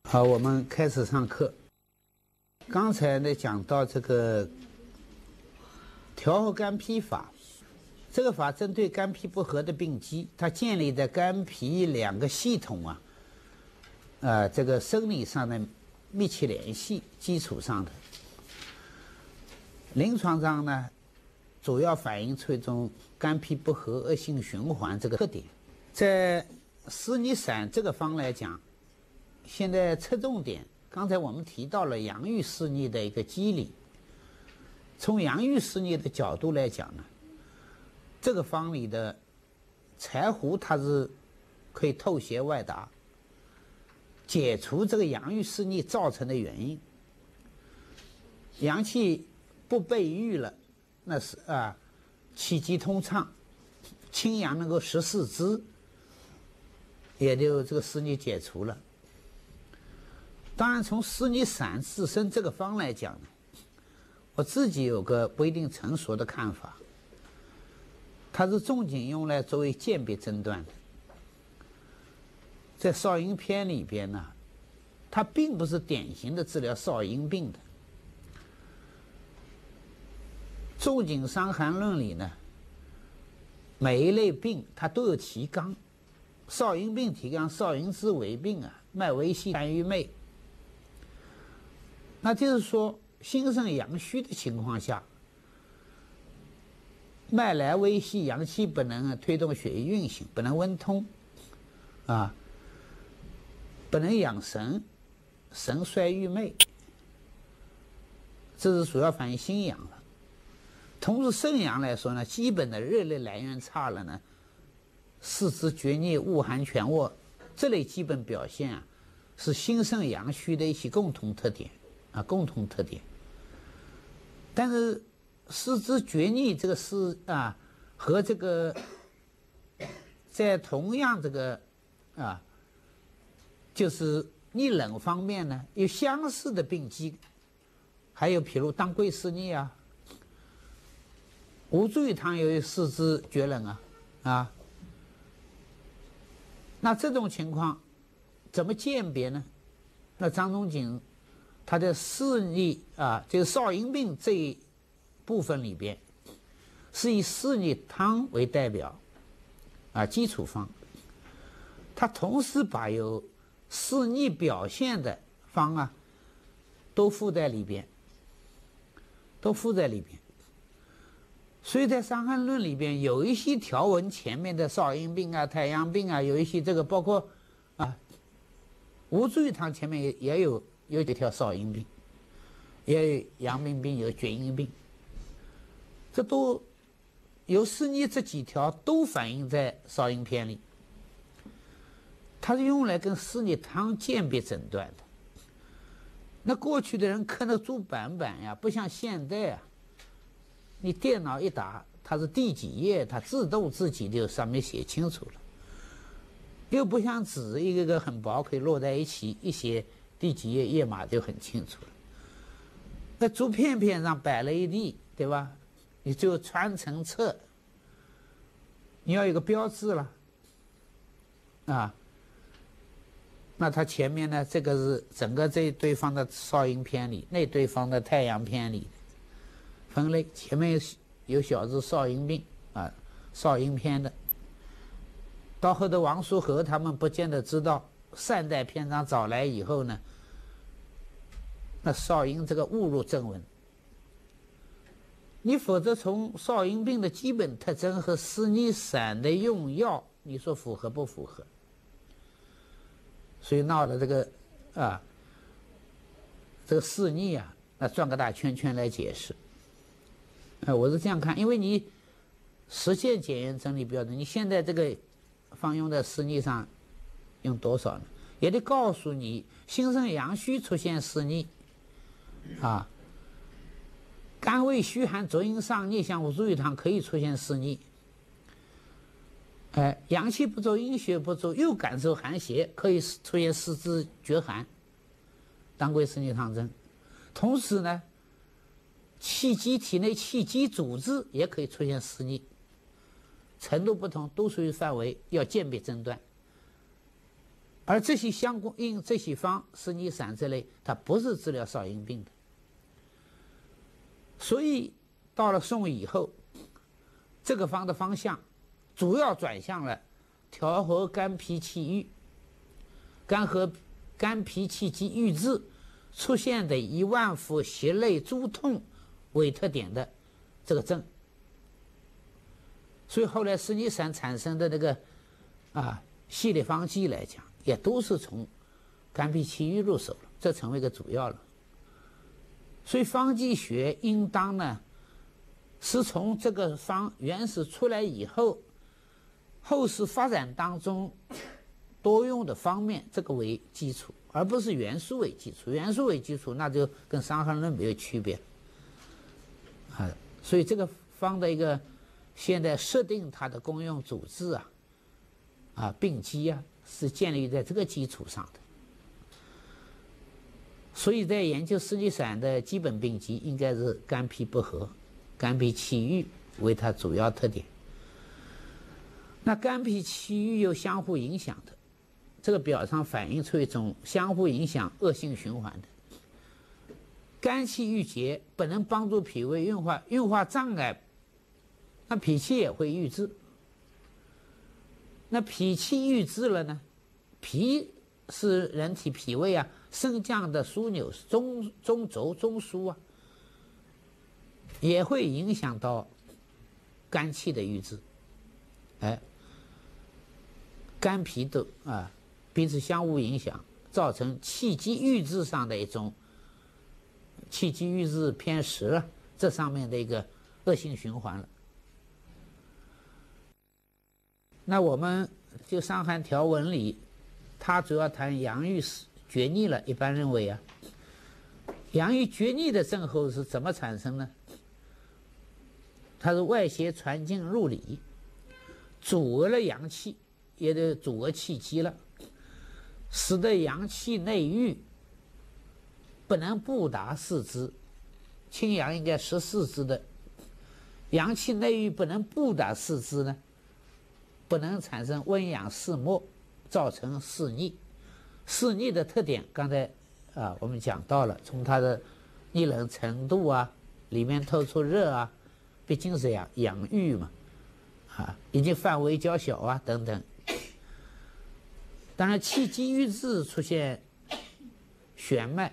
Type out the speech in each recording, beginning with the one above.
好，我们开始上课。刚才呢讲到这个调和肝脾法，这个法针对肝脾不和的病机，它建立在肝脾两个系统这个生理上的密切联系基础上的。临床上呢，主要反映出一种肝脾不和、恶性循环这个特点。在湿逆散这个方来讲，现在侧重点，刚才我们提到了阳郁湿逆的一个机理。从阳郁湿逆的角度来讲呢，这个方里的柴胡它是可以透邪外达，解除这个阳郁湿逆造成的原因。阳气不被郁了，那是气机通畅，清阳能够实四肢，也就这个湿逆解除了。当然，从湿逆散自身这个方来讲呢，我自己有个不一定成熟的看法。它是重景用来作为鉴别诊断的。在少阴篇里边呢，它并不是典型的治疗少阴病的。仲景伤寒论里呢，每一类病它都有提纲。少阴病提纲少阴之为病脉微细肝郁昧。那就是说，心肾阳虚的情况下，脉来微细，阳气不能推动血液运行，不能温通，不能养神，神衰郁昧，这是主要反映心阳了。同时肾阳来说呢，基本的热力来源差了呢，四肢厥逆、恶寒全卧这类基本表现是心肾阳虚的一些共同特点。但是四肢厥逆这个是和这个在同样这个就是逆冷方面呢有相似的病机，还有譬如当归湿逆吴茱萸汤由于四肢厥冷那这种情况怎么鉴别呢？那张仲景他的湿逆就是少阴病这一部分里边，是以湿逆汤为代表基础方。他同时把有湿逆表现的方都附在里边，所以在《伤寒论》里边有一些条文前面的少阴病太阳病有一些这个包括吴茱萸汤前面也有几条少阴病，也有阳明病，有厥阴病，这都有湿逆这几条都反映在少阴篇里。它是用来跟湿逆汤鉴别诊断的。那过去的人刻那竹板不像现在你电脑一打，它是第几页，它自动自己就上面写清楚了。又不像纸一个个很薄，可以摞在一起，一写第几页页码就很清楚了。那竹片上摆了一地，对吧？你就穿成册，你要有个标志了那它前面呢，这个是整个这对方的少阴篇里，那对方的太阳篇里分类，前面有小字少阴病少阴篇的。到后头王叔和他们不见得知道，善代篇章找来以后呢，那少阴这个误入正文。你否则从少阴病的基本特征和湿逆散的用药，你说符合不符合？所以闹的这个这个湿逆那转个大圈圈来解释。我是这样看，因为你实践检验整理标准，你现在这个方用在湿逆上用多少呢？也得告诉你，心肾阳虚出现湿逆肝胃虚寒浊阴上逆，像吴茱萸汤可以出现湿逆。阳气不足，阴血不足，又感受寒邪，可以出现四肢厥寒，当归湿逆汤针。同时呢，气机体内气机阻滞也可以出现湿逆，程度不同，都属于范围，要鉴别诊断。 而这些相应这些方，司尼散这类，它不是治疗少阴病的。所以到了宋以后，这个方的方向主要转向了调和肝脾气郁、肝脾气机郁滞出现的以脘腹胁肋诸痛为特点的这个症。所以后来司尼散产生的那个系列方剂来讲，也都是从肝脾气郁入手了，这成为一个主要了。所以方剂学应当呢，是从这个方原始出来以后，后世发展当中多用的方面，这个为基础，而不是元素为基础。元素为基础，那就跟《伤寒论》没有区别。所以这个方的一个现在设定它的功用主治病机是建立在这个基础上的。所以在研究司尼散的基本病机，应该是肝脾不和、肝脾气郁为它主要特点。那肝脾气郁又相互影响的，这个表上反映出一种相互影响、恶性循环的。肝气郁结本能帮助脾胃运化障碍，那脾气也会郁滞。那脾气郁滞了呢，脾是人体脾胃升降的枢纽，中轴中枢也会影响到肝气的郁滞。肝脾都彼此相互影响，造成气机郁滞上的一种气机郁滞偏实这上面的一个恶性循环了。那我们就伤寒条文里，它主要谈阳郁厥逆了。一般认为阳郁厥逆的症候是怎么产生呢？它是外邪传进入里，阻遏了阳气，也就阻遏气机了，使得阳气内郁不能布达四肢。清阳应该14肢的，阳气内郁不能布达四肢呢，不能产生温阳四末，造成四逆。四逆的特点刚才我们讲到了，从它的逆冷程度里面透出热毕竟是阳郁嘛，已经范围较小等等。当然气机郁滞出现弦脉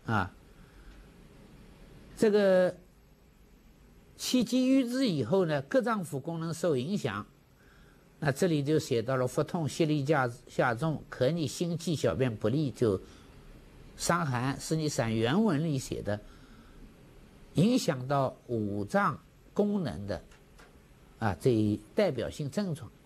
这个气机郁滞以后呢，各脏腑功能受影响。那这里就写到了腹痛、泄力下重、咳逆、心悸、小便不利，就伤寒司尼散原文里写的，影响到五脏功能的这一代表性症状。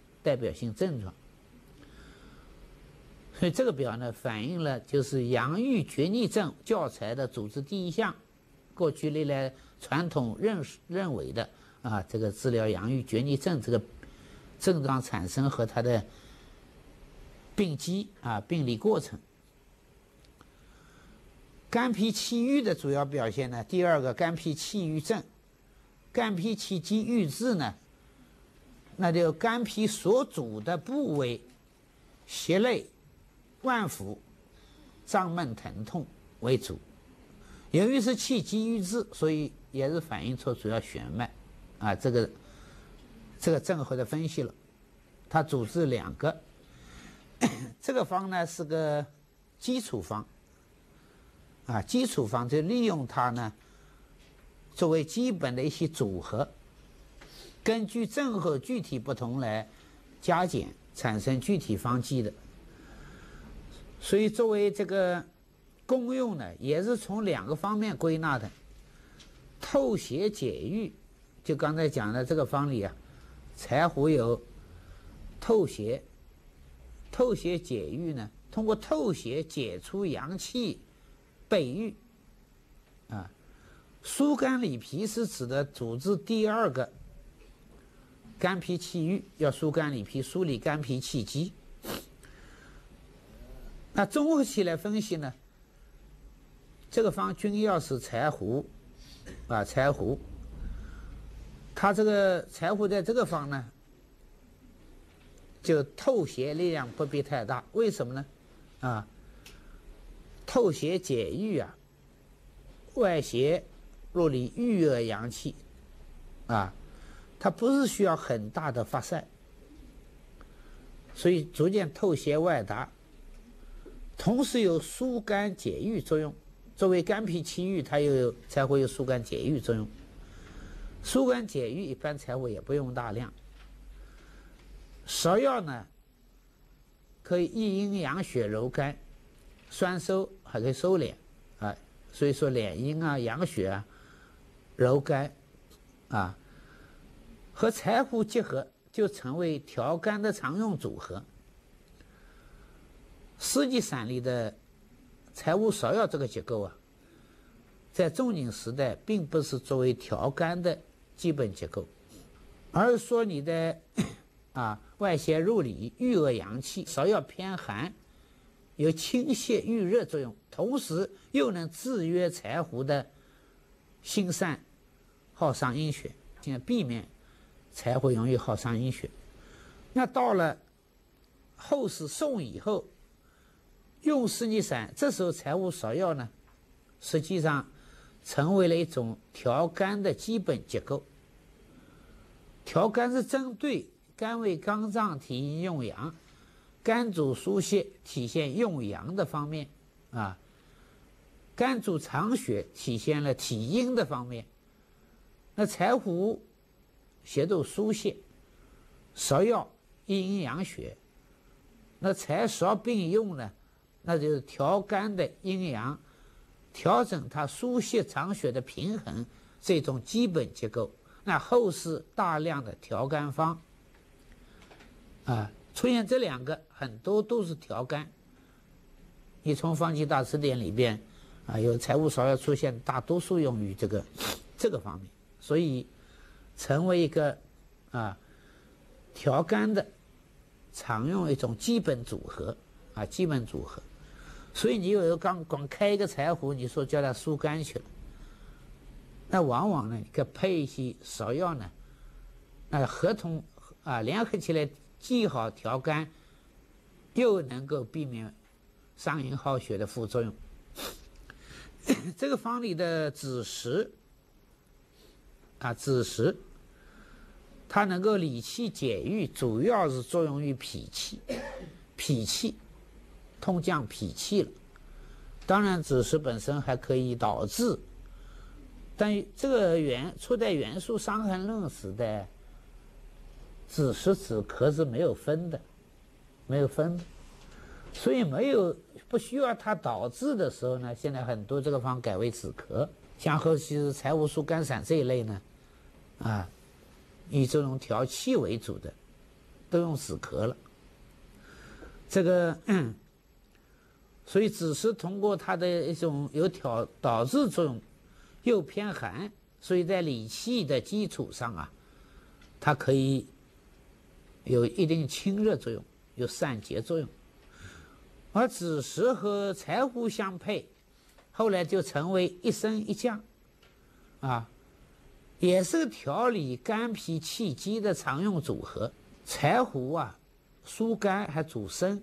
所以这个表呢，反映了就是阳郁厥逆症教材的组织第一项，过去历来传统认为的这个治疗阳郁厥逆症这个症状产生和它的病机病理过程。肝脾气郁的主要表现呢，第二个肝脾气郁症，肝脾气机郁滞呢，那就肝脾所主的部位，胁肋、脘腹、胀闷疼痛为主。由于是气机郁滞，所以也是反映出主要弦脉这个症候的分析了。它主治2个，这个方呢是个基础方基础方就利用它呢作为基本的一些组合，根据症候具体不同来加减，产生具体方剂的。所以作为这个功用呢，也是从2个方面归纳的。透邪解郁，就刚才讲的这个方里柴胡有透邪解郁呢，通过透邪解出阳气备郁疏肝理脾是指的主治第2个肝脾气郁，要疏肝理脾，梳理肝脾气机。那综合起来分析呢，这个方君药是柴胡它这个柴胡在这个方呢，就透邪力量不必太大。为什么呢？ 啊，透邪解郁啊，外邪入里郁恶阳气啊，它不是需要很大的发散，所以逐渐透邪外达，同时有疏肝解郁作用。作为肝脾气郁，它才会有疏肝解郁作用。疏肝解郁一般柴胡也不用大量。芍药呢，可以益阴养血、柔肝，酸收还可以收敛啊，所以说敛阴啊、养血啊、柔肝啊，和柴胡结合就成为调肝的常用组合。四季散里的柴胡、芍药这个结构啊，在仲景时代并不是作为调肝的基本结构，而是说你的外邪入里，郁恶阳气。芍药偏寒，有清泻郁热作用，同时又能制约柴胡的心散耗伤阴血，现在避免柴胡容易耗伤阴血。那到了后世宋以后，用四逆散，这时候柴胡、芍药呢，实际上成为了一种调肝的基本结构。调肝是针对肝为刚脏，体阴用阳，肝主疏泄，体现用阳的方面啊；肝主藏血，体现了体阴的方面。那柴胡协助疏泄，芍药益阴养血，那柴芍并用呢，那就是调肝的阴阳，调整它疏泄藏血的平衡，这种基本结构。那后世大量的调肝方出现这两个，很多都是调肝。你从《方剂大辞典》里边有柴胡、芍药出现，大多数用于这个方面，所以成为一个调肝的常用一种基本组合基本组合。所以你有光开一个柴胡，你说叫它疏肝去了，那往往呢，你可配一些芍药呢，合同联合起来，既好调肝，又能够避免伤阴耗血的副作用。这个方里的枳实枳实，它能够理气解郁，主要是作用于脾气通降脾气了。当然，枳实本身还可以导致，但这个初代元素《伤寒论》时代，枳实止咳是没有分的，所以不需要它导致的时候呢，现在很多这个方改为止咳，像后期是柴胡疏肝散这一类呢，以这种调气为主的，都用止咳了。所以枳实通过它的一种有导致作用，又偏寒，所以在理气的基础上它可以有一定清热作用，有散结作用。而枳实和柴胡相配，后来就成为一升一降也是调理肝脾气机的常用组合。柴胡疏肝还主升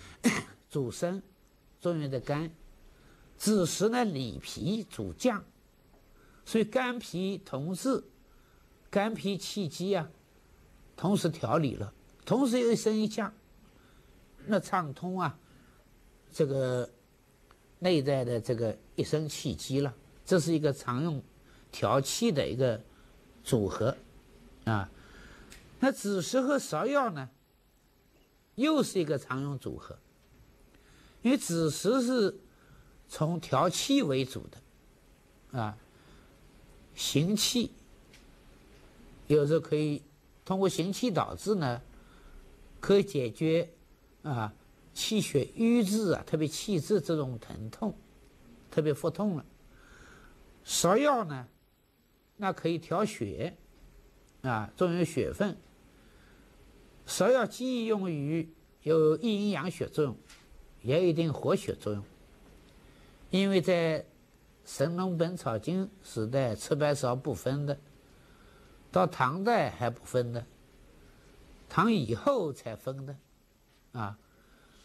作用在肝，枳实呢理脾主降，所以肝脾同治，肝脾气机同时调理了，同时又一升一降，那畅通这个内在的这个一升气机了。这是一个常用调气的一个组合那枳实和芍药呢，又是一个常用组合。因为枳实是从调气为主的行气，有时候可以通过行气导致呢，可以解决气血瘀滞特别气滞这种疼痛，特别腹痛了。芍药呢，那可以调血作用于血分。芍药既用于有益阴养血作用，也有一定活血作用。因为在《神农本草经》时代，赤白芍不分的，到唐代还不分的，唐以后才分的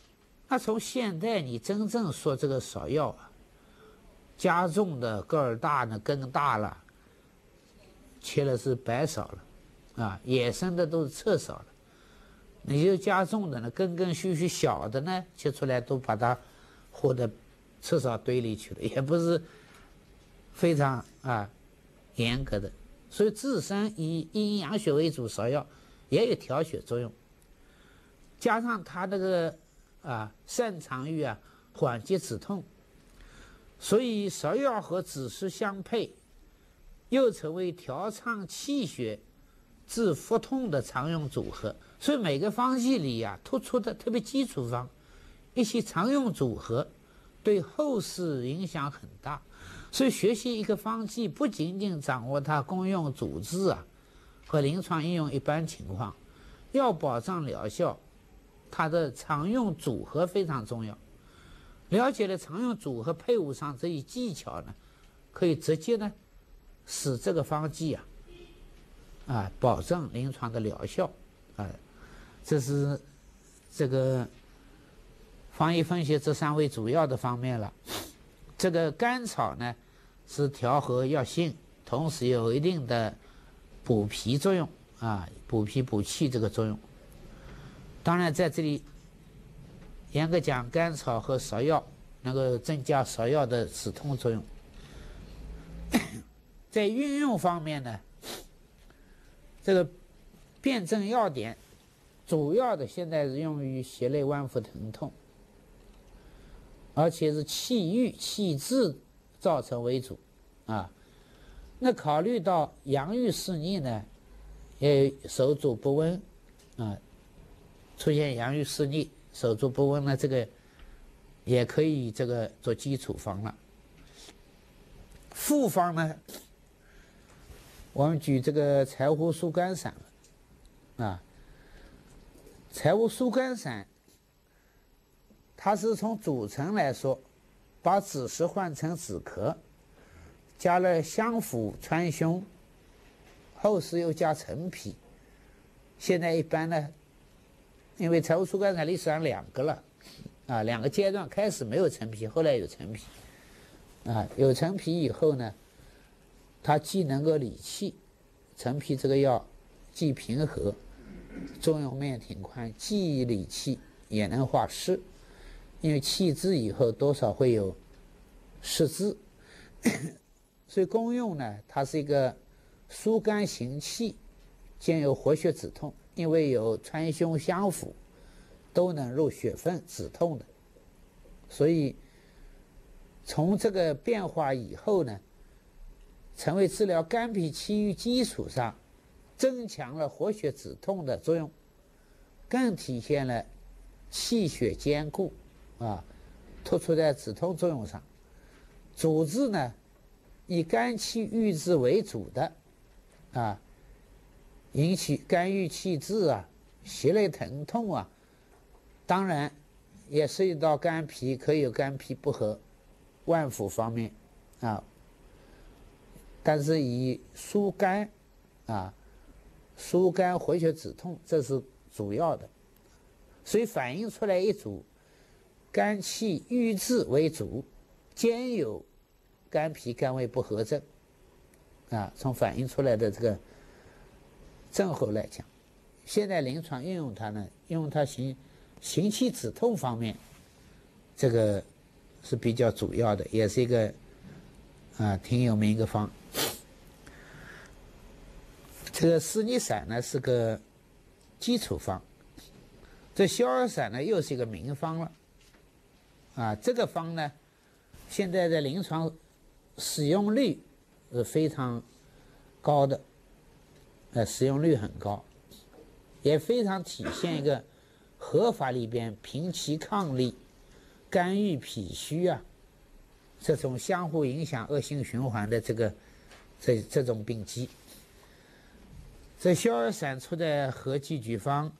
那从现代你真正说这个芍药啊，加重的个儿大呢，根大了，切了是白芍了，啊，野生的都是侧芍了。你就加重的呢，根根须须小的呢，切出来都把它和到侧芍堆里去了，也不是非常严格的。所以自身以阴阳血为主，芍药也有调血作用，加上它这个擅长于缓解止痛，所以芍药和枳实相配，又成为调畅气血、治腹痛的常用组合。所以每个方剂里突出的特别基础方，一些常用组合，对后世影响很大。所以学习一个方剂，不仅仅掌握它功用主治和临床应用一般情况，要保障疗效，它的常用组合非常重要。了解了常用组合配伍上这一技巧呢，可以直接呢使这个方剂保证临床的疗效这是这个方医分析这3位主要的方面了。这个甘草呢是调和药性，同时有一定的补脾作用补脾补气这个作用。当然在这里严格讲，甘草和芍药能够增加芍药的止痛作用。在运用方面呢，这个辨证要点主要的现在是用于胁肋脘腹疼痛，而且是气郁气滞造成为主那考虑到阳郁湿逆呢，也手足不温出现阳郁湿逆、手足不温呢，这个也可以这个做基础方了。复方呢，我们举这个柴胡疏肝散柴胡疏肝散，它是从组成来说，把枳实换成枳壳，加了香附、川芎，后世又加陈皮。现在一般呢，因为柴胡疏肝散历史上2个了2个阶段，开始没有陈皮，后来有陈皮有陈皮以后呢，它既能够理气，陈皮这个药既平和，作用面挺宽，既理气也能化湿，因为气滞以后多少会有湿滞所以功用呢，它是一个疏肝行气，兼有活血止痛，因为有川芎香附都能入血分止痛的。所以从这个变化以后呢，成为治疗肝脾气郁基础上增强了活血止痛的作用，更体现了气血兼顾突出在止痛作用上。主治呢，以肝气郁滞为主的引起肝郁气滞胁肋疼痛当然也涉及到肝脾，可以有肝脾不和、脘腹方面但是以疏肝疏肝活血止痛，这是主要的。所以反映出来一组肝气郁滞为主，兼有肝脾肝胃不和症从反映出来的这个症候来讲，现在临床运用它呢，用它行气止痛方面，这个是比较主要的，也是一个挺有名一个方。这个湿逆散呢是个基础方，这消儿散呢又是一个名方了这个方呢现在的临床使用率是非常高的使用率很高，也非常体现一个合法里边平气抗力、肝郁脾虚这种相互影响、恶性循环的这种病机。这消儿散出的合剂局方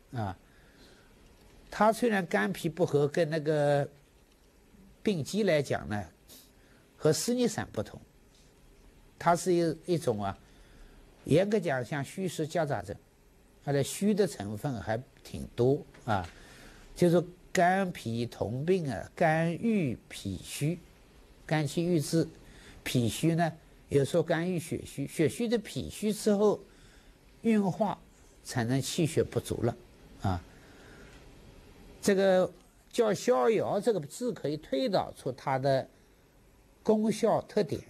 它虽然肝脾不和，跟那个病机来讲呢，和湿逆散不同，它是一种严格讲像虚实夹杂症，它的虚的成分还挺多就是肝肝脾同病啊，肝郁脾虚，肝气郁滞，脾虚呢，有时候肝郁血虚，血虚的脾虚之后，运化产生气血不足了啊。这个叫逍遥这个字可以推导出它的功效特点，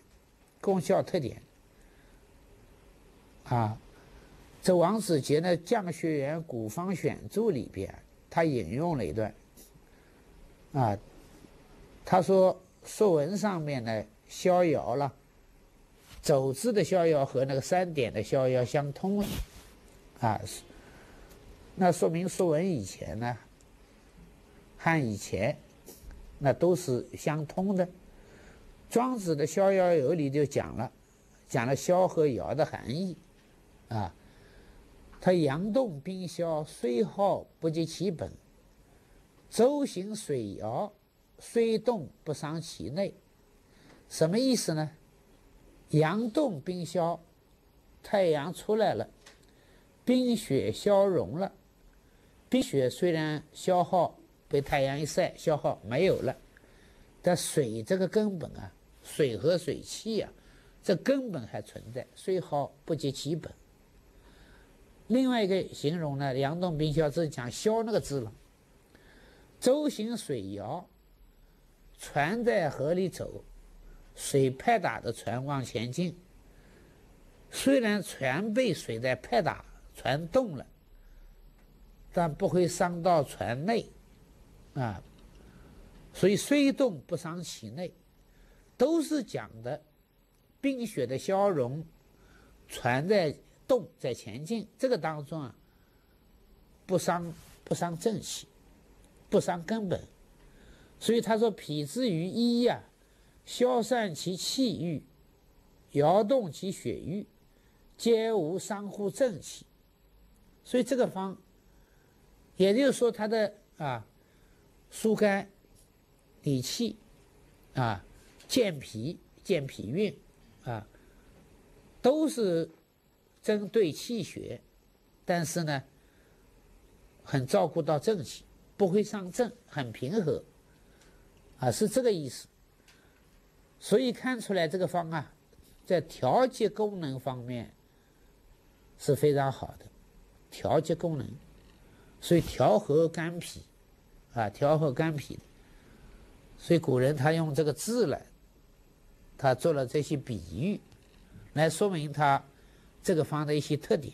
啊。这王子杰呢《降学园古方选注》里边，他引用了一段啊，他说《说文》上面呢逍遥了，走之的逍遥和那个三点的逍遥相通了啊，那说明《说文》以前呢，汉以前那都是相通的。庄子的《逍遥游》里就讲了逍和遥的含义啊。它阳动冰消，虽好不及其本；周行水摇，虽动不伤其内。什么意思呢？阳动冰消，太阳出来了，冰雪消融了。冰雪虽然消耗，被太阳一晒消耗没有了，但水这个根本啊，水和水气啊，这根本还存在，虽好不及其本。另外一个形容呢，阳动冰消，这是讲消那个字了。舟行水摇，船在河里走，水拍打着船往前进。虽然船被水在拍打，船动了，但不会伤到船内啊。所以虽动不伤其内，都是讲的冰雪的消融，船在动在前进，这个当中啊，不伤正气，不伤根本。所以他说脾之于一呀，消散其气郁，摇动其血郁，皆无伤乎正气。所以这个方，也就是说它的疏肝理气啊，健脾运啊，都是针对气血，但是呢，很照顾到正气，不会伤正，很平和啊，是这个意思。所以看出来这个方啊，在调节功能方面是非常好的，调节功能，所以调和肝脾啊，调和肝脾。所以古人他用这个字来，他做了这些比喻，来说明他这个方的一些特点。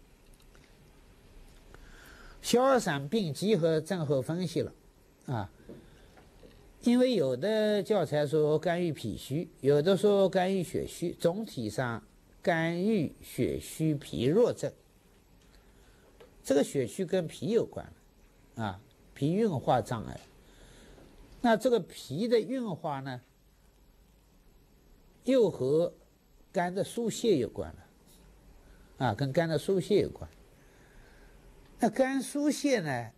消二散病机和症候分析了啊，因为有的教材说肝郁脾虚，有的说肝郁血虚，总体上肝郁血虚脾弱症。这个血虚跟脾有关啊，脾运化障碍。那这个脾的运化呢，又和肝的疏泄有关了啊，跟肝的疏泄有关。那肝疏泄呢，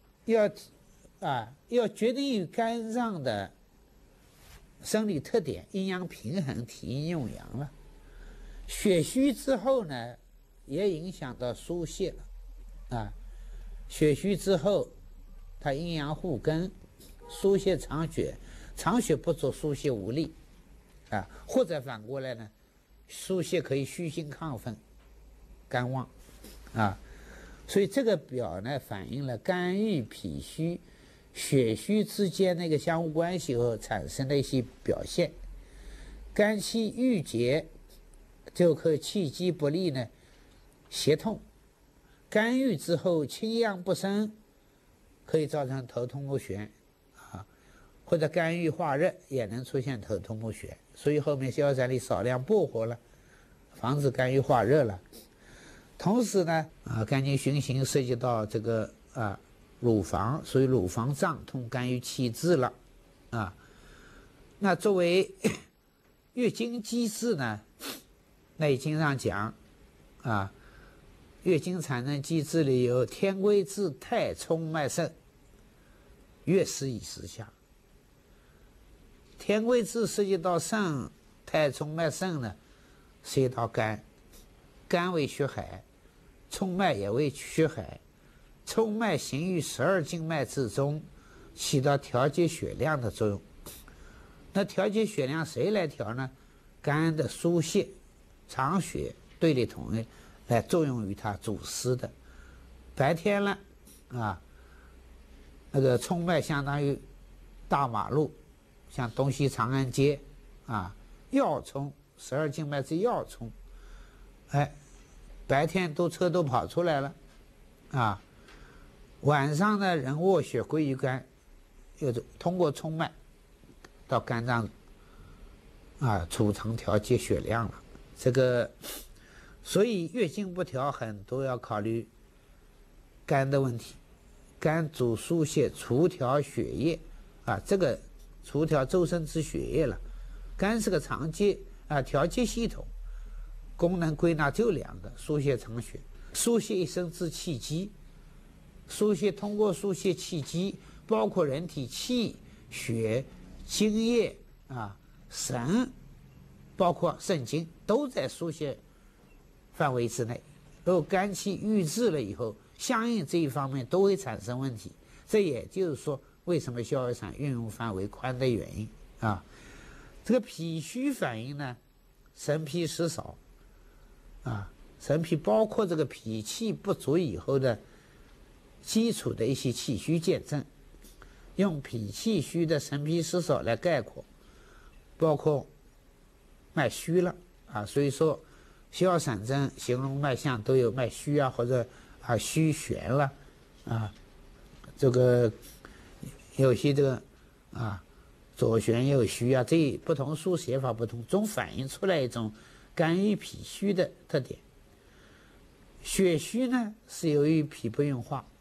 要决定于肝脏的生理特点，阴阳平衡，体阴用阳了。血虚之后呢，也影响到疏泄了啊。血虚之后，它阴阳互根，疏泄藏血，藏血不足，疏泄无力啊。或者反过来呢，疏泄可以虚心亢奋，肝旺啊。所以这个表呢，反映了肝郁脾虚、血虚之间那个相互关系后产生的一些表现。肝气郁结，就可以气机不利呢，胁痛。肝郁之后清阳不升，可以造成头痛目眩啊，或者肝郁化热也能出现头痛目眩。所以后面消散里少量薄荷了，防止肝郁化热了。同时呢，肝经循行涉及到这个乳房，所以乳房胀痛，肝郁气滞了啊。那作为月经机制呢，内经上讲啊，月经产生机制里有天规至太冲脉盛，月时以时下。天规至涉及到肾，太冲脉盛呢，涉及到肝，肝为血海，冲脉也为血海，冲脉行于12经脉之中， 起到调节血量的作用。那调节血量谁来调呢？肝的疏泄、藏血、对立统一来作用于它主司的。白天呢，那个冲脉相当于大马路，像东西长安街要冲，12经脉是要冲，白天车都跑出来了，晚上呢人卧血归于肝，又通过冲脉到肝脏储藏调节血量了。这个，所以月经不调很多要考虑肝的问题。肝主疏泄、除调血液这个除调周身之血液了。肝是个调节系统，功能归纳就2个：疏泄、藏血。疏泄一身之气机，通过疏泄气机，包括人体气、血、津液神，包括肾经，都在疏泄范围之内。如果肝气郁滞了以后，相应这一方面都会产生问题。这也就是说，为什么消化散运用范围宽的原因这个脾虚反应呢，神疲食少神疲包括这个脾气不足以后的基础的一些气虚见证，用脾气虚的神疲食少来概括，包括脉虚了所以说消化散症形容脉象都有脉虚或者虚悬了这个有些这个左旋右虚这不同书写法不同，总反映出来一种肝郁脾虚的特点。血虚呢是由于脾不运化，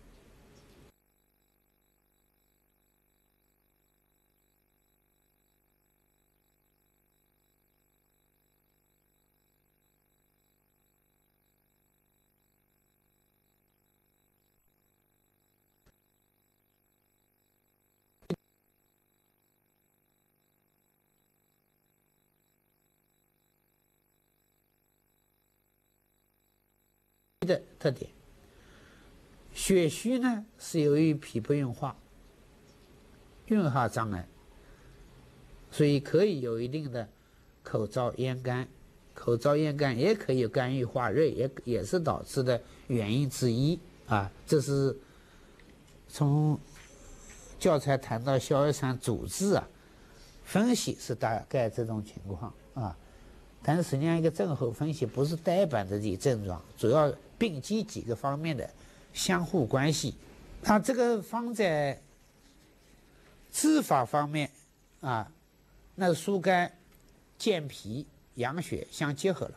的特点。血虚呢是由于脾不运化，运化障碍，所以可以有一定的口燥咽干。口燥咽干也可以有肝郁化热，也是导致的原因之一这是从教材谈到消化散主治分析是大概这种情况但是实际上一个症候分析不是呆板的这些症状，主要并机几个方面的相互关系。这个方在治法方面那疏肝健脾养血相结合了。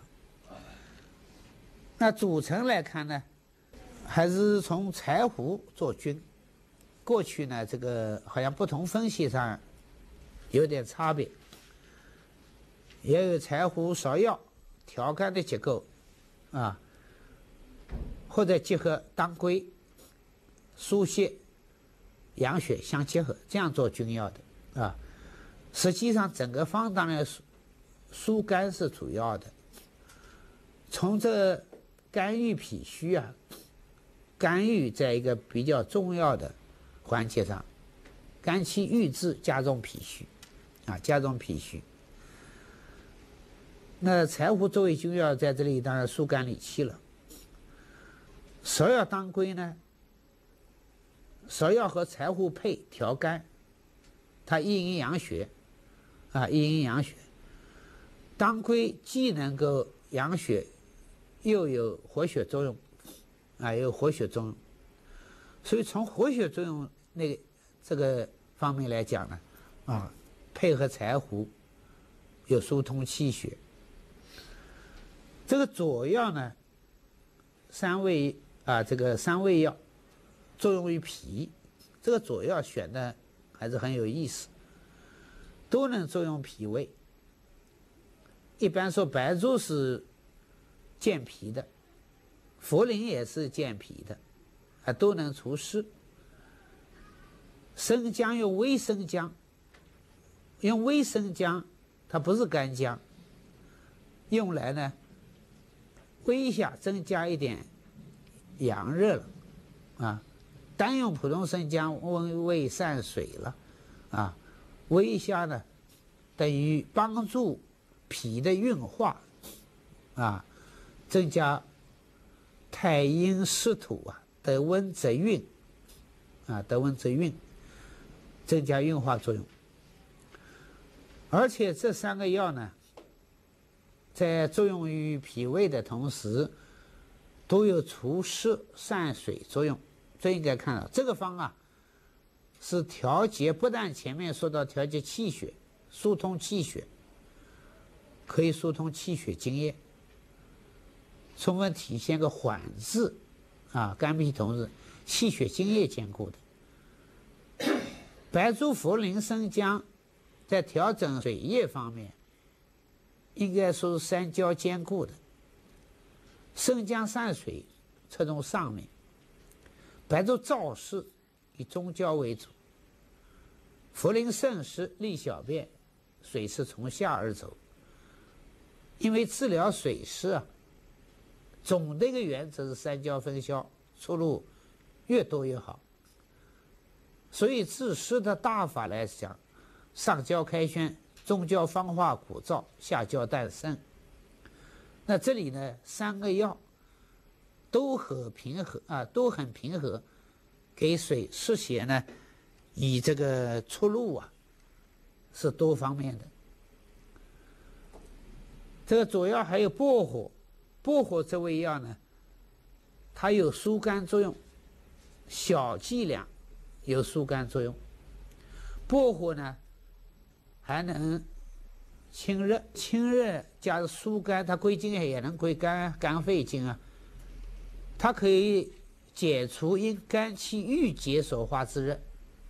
那组成来看呢，还是从柴胡做菌。过去呢这个好像不同分析上有点差别，也有柴胡芍药调肝的结构或者结合当归疏泄养血相结合，这样做君药的实际上整个方当然疏肝是主要的。从这肝郁脾虚肝郁在一个比较重要的环节上，肝气郁滞加重脾虚加重脾虚。那柴胡作为君药在这里当然疏肝理气了。芍药当归呢，芍药和柴胡配调肝，它一阴养血一阴养血。当归既能够养血，又有活血作用有活血作用。所以从活血作用这个方面来讲呢配合柴胡有疏通气血。这个佐药呢三味药作用于脾，这个佐药选的还是很有意思，都能作用脾胃。一般说白术是健脾的，茯苓也是健脾的都能除湿。生姜用微生姜，它不是干姜，用来呢微下增加一点阳热了单用普通生姜温胃散水了，啊，胃下呢等于帮助脾的运化，啊，增加太阴湿土啊，得温则运，啊，得温则运，增加运化作用。而且这3个药呢，在作用于脾胃的同时，都有除湿散水作用。这应该看到这个方啊，是调节，不但前面说到调节气血、疏通气血，可以疏通气血津液，充分体现个缓治啊肝脾同治、气血津液兼顾的。白术、茯苓、生姜在调整水液方面，应该说是3焦兼顾的。生姜散水侧重上面，白术燥湿以中焦为主，茯苓渗湿利小便，水是从下而走。因为治疗水湿啊，总的一个原则是3焦分消，出路越多越好。所以治湿的大法来讲，上焦开宣，中焦方化鼓燥，下焦淡渗。那这里呢，3个药都很平和，给水湿邪呢，以这个出路啊，是多方面的。这个主要还有薄荷，薄荷这味药呢，它有疏肝作用，小剂量有疏肝作用。薄荷呢，还能清热，清热加上疏肝，它归经也能归肝肺经啊。它可以解除因肝气郁结所化之热。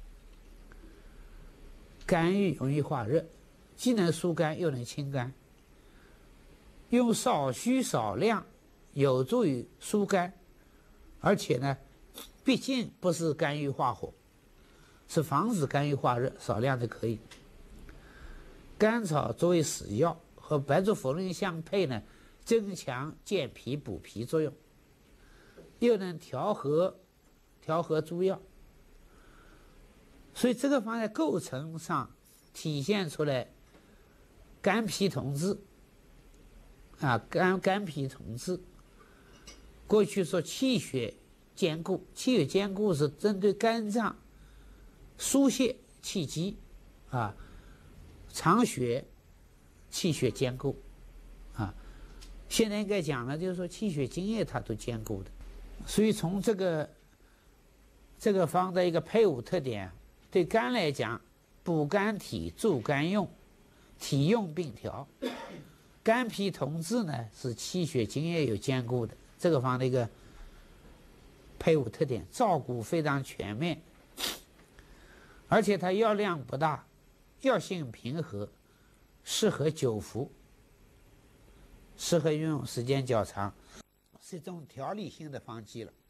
肝郁容易化热，既能疏肝又能清肝。用少虚少量有助于疏肝，而且呢，毕竟不是肝郁化火，是防止肝郁化热，少量就可以。甘草作为使药，和白术、茯苓相配呢，增强健脾补脾作用，又能调和诸药，所以这个方在构成上体现出来肝脾同治啊，肝脾同治。过去说气血兼顾，气血兼顾是针对肝脏疏泄气机啊，藏血气血兼顾啊。现在应该讲呢，就是说气血津液它都兼顾的。所以从这个方的一个配伍特点，对肝来讲，补肝体、助肝用，体用并调。肝脾同治呢，是气血津液有兼顾的，这个方的一个配伍特点，照顾非常全面，而且它药量不大，药性平和，适合久服，适合运用时间较长，是一种调理性的方剂了。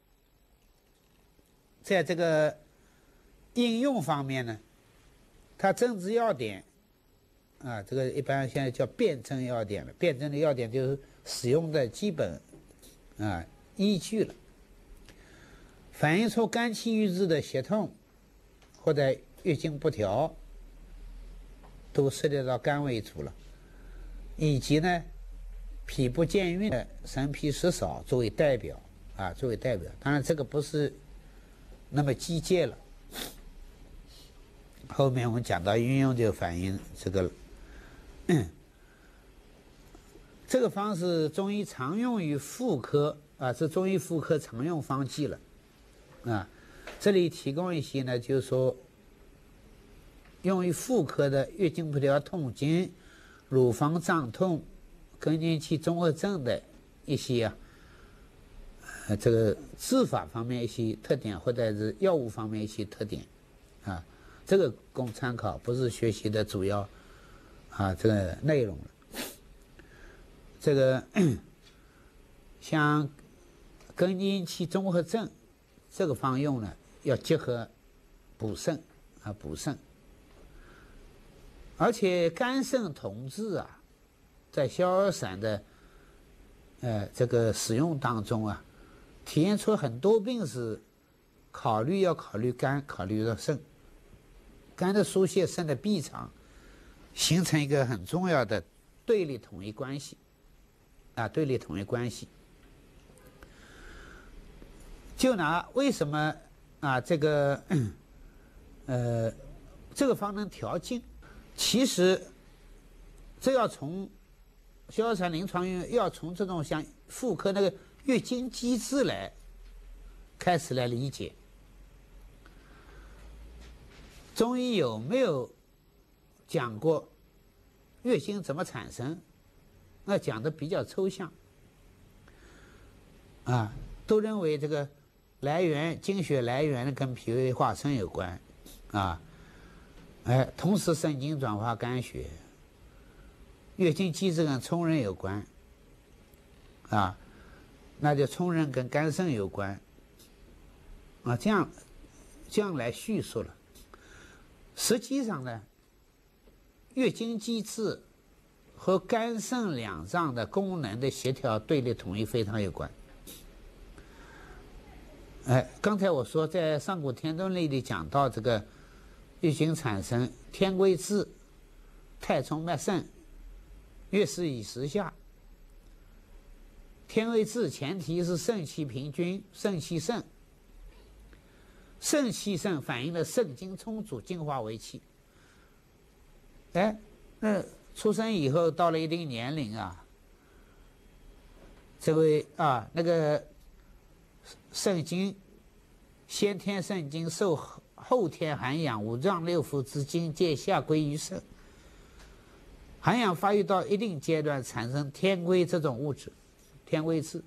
在这个应用方面呢，它政治要点啊，这个一般现在叫辩证要点了。辩证的要点就是使用的基本依据了，反映出肝气郁滞的胁痛或者月经不调，都涉及到肝为主了，以及呢脾不健运的神疲食少作为代表啊，作为代表。当然这个不是那么机械了，后面我们讲到运用就反映这个了。这个方是中医常用于妇科啊，是中医妇科常用方剂了啊。这里提供一些呢，就是说用于妇科的月经不调、痛经、乳房胀痛、更年期综合症的一些这个治法方面一些特点，或者是药物方面一些特点啊，这个供参考，不是学习的主要这个内容了。这个像更年期综合症这个方用呢，要结合补肾补肾，而且肝肾同治在消儿散的这个使用当中体现出很多病是要考虑肝，考虑到肾，肝的疏泄，肾的闭藏，形成一个很重要的对立统一关系，对立统一关系。就拿为什么这个方能调经，其实这要从萧耀禅临床用要从这种像妇科那个月经机制来开始来理解。中医有没有讲过月经怎么产生？那讲的比较抽象，都认为这个来源经血来源跟脾胃化生有关，同时肾经转化肝血，月经机制跟冲任有关，那就冲任跟肝肾有关，这样来叙述了。实际上呢，月经机制和肝肾两脏的功能的协调对立统一非常有关。刚才我说在《上古天论》里讲到这个月经产生，天癸至，太冲脉盛，月是以时下。天癸至前提是肾气平均，肾气盛。肾气盛反映了肾精充足，精华为气。那出生以后到了一定年龄这位那个肾精，先天肾精受后天涵养，五脏六腑之精皆下归于肾。涵养发育到一定阶段，产生天癸这种物质，天癸至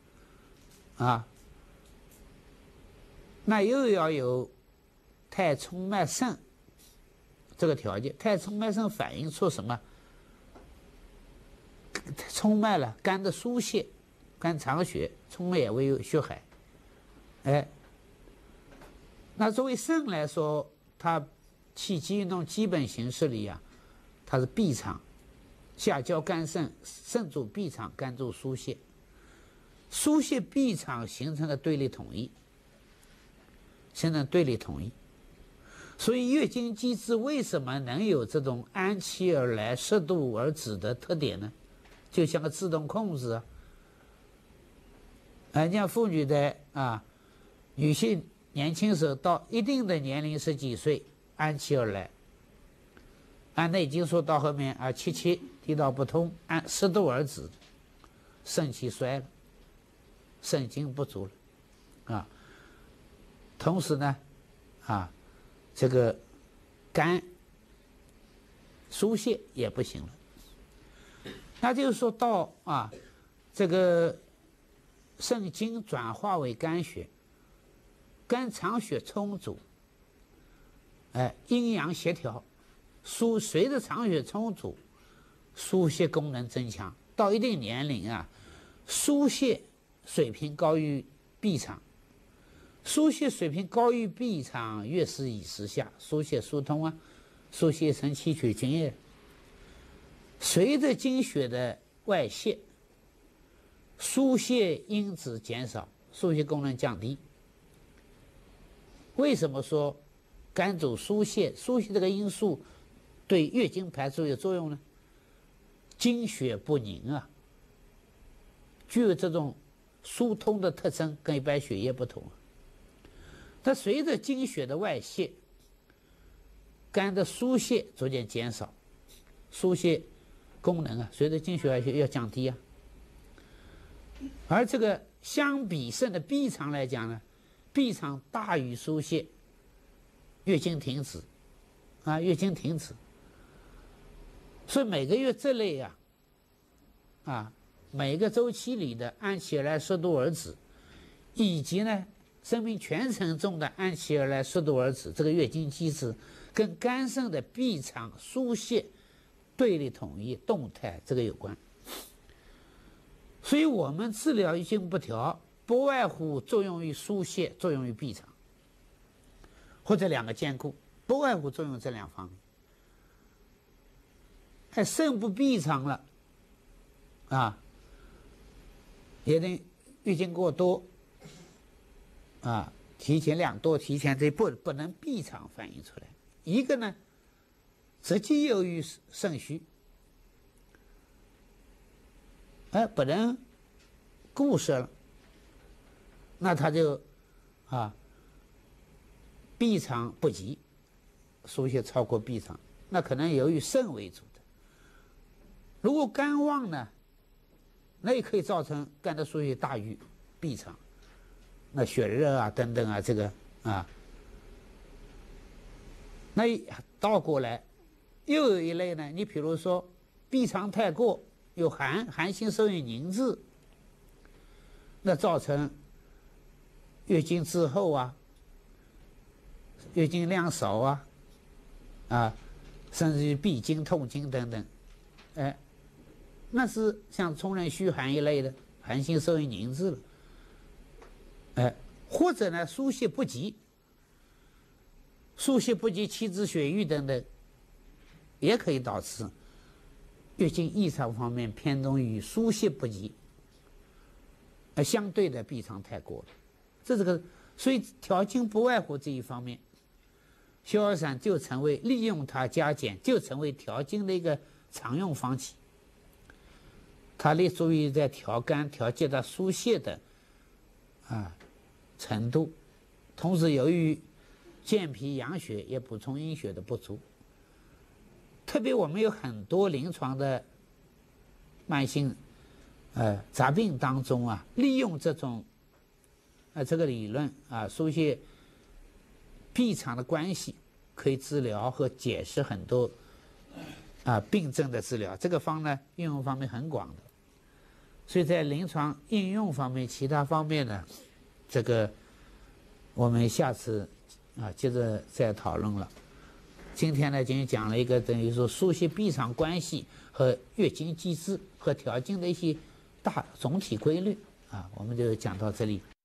那又要有太冲脉盛这个条件。太冲脉盛反映出什么？冲脉了，肝的疏泄，肝藏血，冲脉也为血海。那作为肾来说，它气机运动基本形式里它是闭藏，下焦肝肾，肾主闭藏，肝主疏泄，疏泄闭藏形成了对立统一。所以月经机制为什么能有这种安期而来、适度而止的特点呢？就像个自动控制你像妇女的女性年轻时候到一定的年龄，十几岁安期而来，按内经说到后面七七地道不通，按适度而止，肾气衰了，肾精不足了同时呢这个肝疏泄也不行了。那就是说到这个肾精转化为肝血，肝藏血充足，阴阳协调，随着藏血充足，疏泄功能增强，到一定年龄疏泄水平高于闭藏。疏泄水平高于闭藏，月是以时下，疏泄疏通疏泄成气血津液。随着经血的外泄，疏泄因子减少，疏泄功能降低。为什么说肝主疏泄？疏泄这个因素对月经排出有作用呢？经血不凝具有这种疏通的特征，跟一般血液不同它随着经血的外泄，肝的疏泄逐渐减少，疏泄功能随着经血外泄要降低而这个相比肾的闭藏来讲呢，闭藏大于疏泄，月经停止月经停止。所以每个月这类每个周期里的按期而来、适度而止，以及呢生命全程中的按期而来、适度而止，这个月经机制跟肝肾的闭藏、疏泄、对立统一、动态这个有关。所以我们治疗月经不调，不外乎作用于疏泄、作用于闭藏，或者两个兼顾，不外乎作用这两方面。肾不闭藏了也等月经过多提前2度提前这不能闭场反映出来。一个呢，直接由于肾虚，不能固摄了，那他就闭场不及，输血超过闭场，那可能由于肾为主的。如果肝旺呢，那也可以造成肝的输血大于闭场，那血热啊等等啊，这个那倒过来，又有一类呢，你比如说闭场太过，有寒性受孕凝滞，那造成月经滞后啊，月经量少甚至于闭经、痛经等等，那是像冲任虚寒一类的寒性受孕凝滞了，或者呢输血不及，气滞血瘀等等，也可以导致月经异常方面偏重于输血不及，相对的闭场太过了，这个，所以调经不外乎这一方面。逍遥散就成为利用它加减，就成为调经的一个常用方剂。它立足于在调肝、调节它输泄的程度，同时由于健脾养血，也补充阴血的不足。特别我们有很多临床的慢性杂病当中利用这种这个理论输泄闭场的关系，可以治疗和解释很多病症的治疗。这个方呢应用方面很广的，所以在临床应用方面，其他方面呢，这个我们下次接着再讨论了。今天呢，仅讲了一个等于说输泄闭场关系和月经机制和调经的一些总体规律我们就讲到这里。